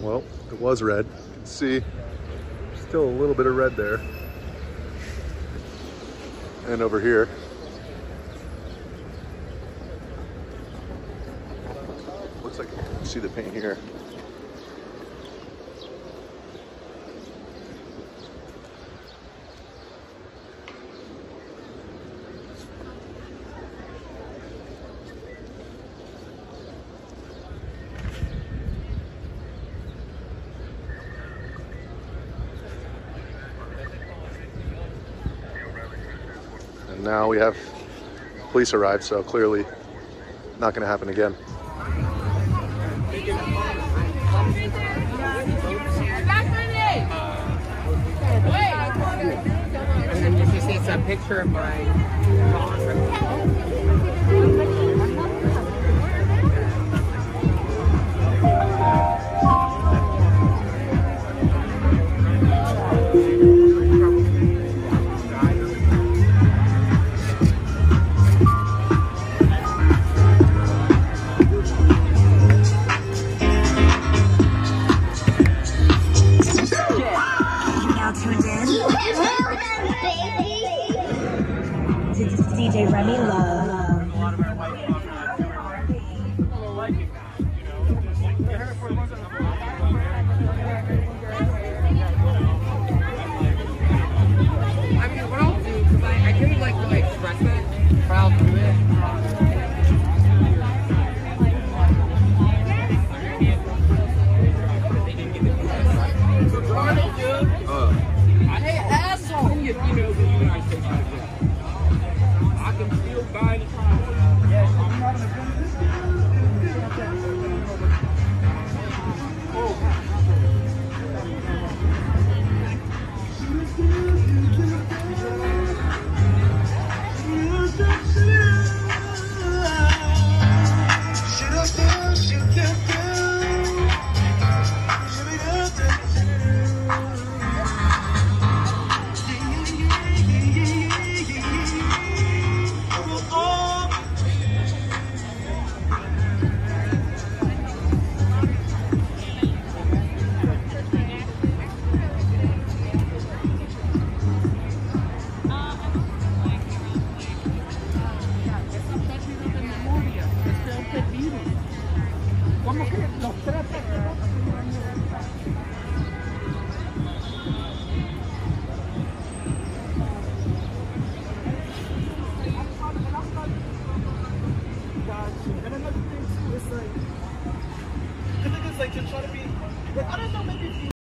Well, it was red. You can see still a little bit of red there. And over here. Looks like you can see the paint here. And now we have police arrived, so clearly not going to happen again. And then you just see a picture of my DJ Remy Love. I mean, what I'll do, because I couldn't like really express it, but I'll do it. Hey, asshole! You know that you guys think I do. I can feel by the time. Yes, I'm not gonna do this. It's like you're trying to be like, I don't know, maybe